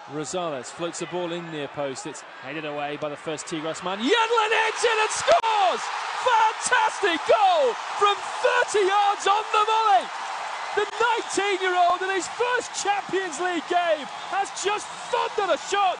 Rosales floats the ball in near post. It's headed away by the first Tigres man. Yedlin hits it and scores! Fantastic goal from 30 yards on the volley! The 19-year-old in his first Champions League game has just thundered a shot.